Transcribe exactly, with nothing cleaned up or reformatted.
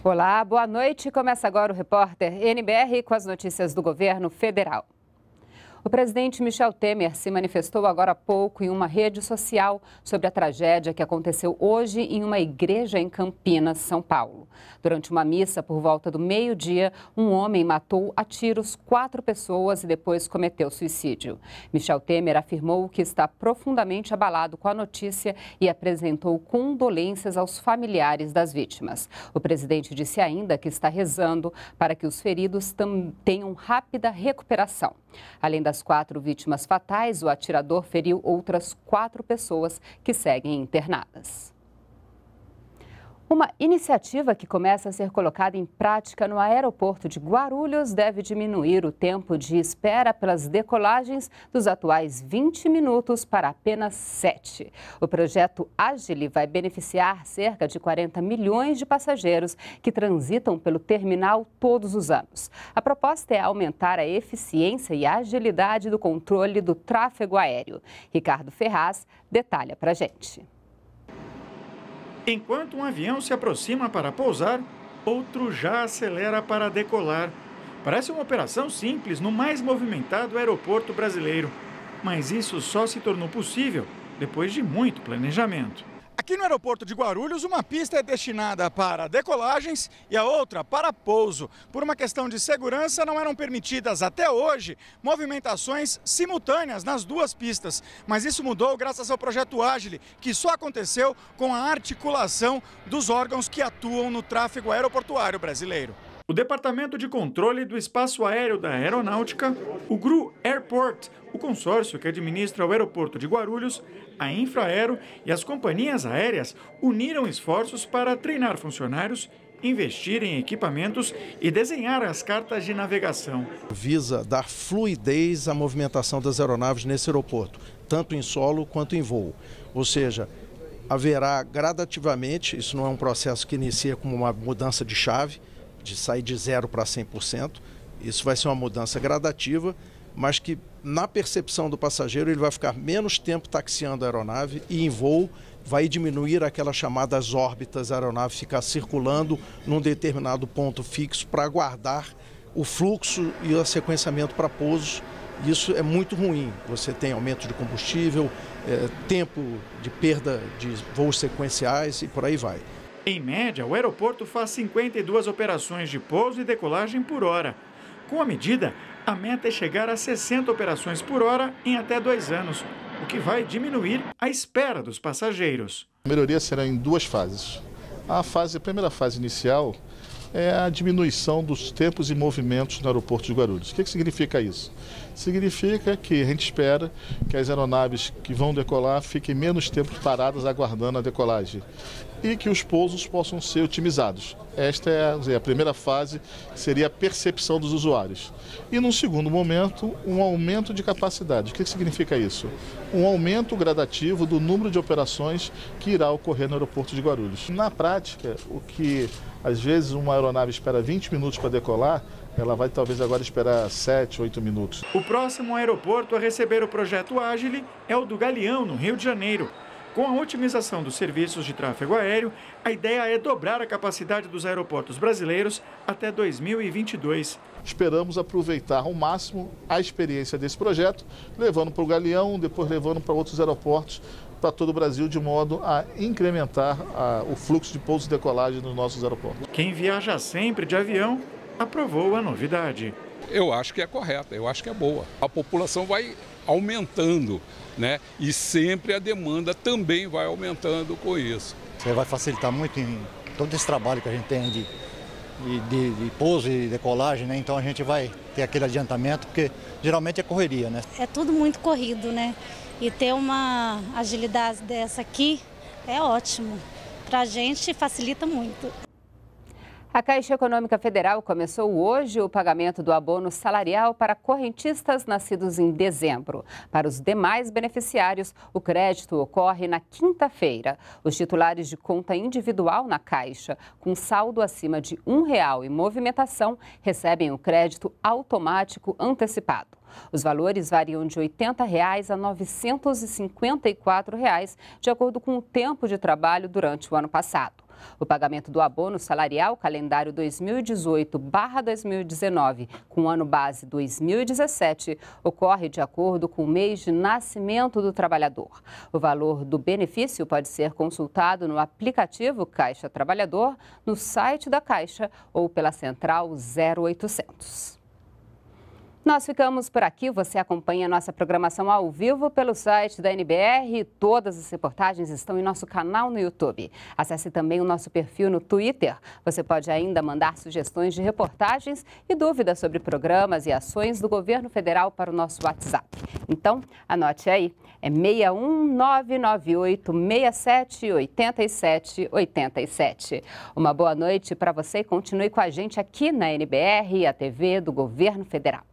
Olá, boa noite. Começa agora o repórter N B R com as notícias do governo federal. O presidente Michel Temer se manifestou agora há pouco em uma rede social sobre a tragédia que aconteceu hoje em uma igreja em Campinas, São Paulo. Durante uma missa por volta do meio-dia, um homem matou a tiros quatro pessoas e depois cometeu suicídio. Michel Temer afirmou que está profundamente abalado com a notícia e apresentou condolências aos familiares das vítimas. O presidente disse ainda que está rezando para que os feridos tenham rápida recuperação. Além das quatro vítimas fatais, o atirador feriu outras quatro pessoas que seguem internadas. Uma iniciativa que começa a ser colocada em prática no aeroporto de Guarulhos deve diminuir o tempo de espera pelas decolagens dos atuais vinte minutos para apenas sete. O projeto Agile vai beneficiar cerca de quarenta milhões de passageiros que transitam pelo terminal todos os anos. A proposta é aumentar a eficiência e a agilidade do controle do tráfego aéreo. Ricardo Ferraz detalha para a gente. Enquanto um avião se aproxima para pousar, outro já acelera para decolar. Parece uma operação simples no mais movimentado aeroporto brasileiro. Mas isso só se tornou possível depois de muito planejamento. Aqui no aeroporto de Guarulhos, uma pista é destinada para decolagens e a outra para pouso. Por uma questão de segurança, não eram permitidas até hoje movimentações simultâneas nas duas pistas. Mas isso mudou graças ao projeto Agile, que só aconteceu com a articulação dos órgãos que atuam no tráfego aeroportuário brasileiro. O Departamento de Controle do Espaço Aéreo da Aeronáutica, o G R U Airport, o consórcio que administra o aeroporto de Guarulhos, a Infraero e as companhias aéreas uniram esforços para treinar funcionários, investir em equipamentos e desenhar as cartas de navegação. Visa dar fluidez à movimentação das aeronaves nesse aeroporto, tanto em solo quanto em voo. Ou seja, haverá gradativamente, isso não é um processo que inicia como uma mudança de chave, de sair de zero para cem por cento. Isso vai ser uma mudança gradativa, mas que na percepção do passageiro ele vai ficar menos tempo taxiando a aeronave e em voo vai diminuir aquelas chamadas órbitas, a aeronave ficar circulando num determinado ponto fixo para aguardar o fluxo e o sequenciamento para pousos. Isso é muito ruim, você tem aumento de combustível, é, tempo de perda de voos sequenciais e por aí vai. Em média, o aeroporto faz cinquenta e duas operações de pouso e decolagem por hora. Com a medida, a meta é chegar a sessenta operações por hora em até dois anos, o que vai diminuir a espera dos passageiros. A melhoria será em duas fases. A fase, a primeira fase inicial é a diminuição dos tempos e movimentos no aeroporto de Guarulhos. O que, que significa isso? Significa que a gente espera que as aeronaves que vão decolar fiquem menos tempo paradas aguardando a decolagem e que os pousos possam ser otimizados. Esta é a primeira fase, que seria a percepção dos usuários. E num segundo momento, um aumento de capacidade. O que significa isso? Um aumento gradativo do número de operações que irá ocorrer no aeroporto de Guarulhos. Na prática, o que às vezes uma aeronave espera vinte minutos para decolar, ela vai talvez agora esperar sete, oito minutos. O próximo aeroporto a receber o projeto Agile é o do Galeão, no Rio de Janeiro. Com a otimização dos serviços de tráfego aéreo, a ideia é dobrar a capacidade dos aeroportos brasileiros até dois mil e vinte e dois. Esperamos aproveitar ao máximo a experiência desse projeto, levando para o Galeão, depois levando para outros aeroportos, para todo o Brasil, de modo a incrementar a, o fluxo de pousos e decolagem nos nossos aeroportos. Quem viaja sempre de avião aprovou a novidade. Eu acho que é correta, eu acho que é boa. A população vai aumentando, né? E sempre a demanda também vai aumentando com isso. Você vai facilitar muito em todo esse trabalho que a gente tem de, de, de pouso e decolagem, né? Então a gente vai ter aquele adiantamento, porque geralmente é correria, né? É tudo muito corrido, né? E ter uma agilidade dessa aqui é ótimo. Para a gente facilita muito. A Caixa Econômica Federal começou hoje o pagamento do abono salarial para correntistas nascidos em dezembro. Para os demais beneficiários, o crédito ocorre na quinta-feira. Os titulares de conta individual na Caixa, com saldo acima de um real e movimentação, recebem o crédito automático antecipado. Os valores variam de oitenta reais a novecentos e cinquenta e quatro reais, de acordo com o tempo de trabalho durante o ano passado. O pagamento do abono salarial calendário dois mil e dezoito barra dois mil e dezenove, com ano base dois mil e dezessete, ocorre de acordo com o mês de nascimento do trabalhador. O valor do benefício pode ser consultado no aplicativo Caixa Trabalhador, no site da Caixa ou pela central zero oitocentos. Nós ficamos por aqui. Você acompanha a nossa programação ao vivo pelo site da N B R e todas as reportagens estão em nosso canal no YouTube. Acesse também o nosso perfil no Twitter. Você pode ainda mandar sugestões de reportagens e dúvidas sobre programas e ações do governo federal para o nosso WhatsApp. Então, anote aí, é seis um nove nove oito seis sete oito sete oito sete. Uma boa noite para você e continue com a gente aqui na N B R e a T V do Governo Federal.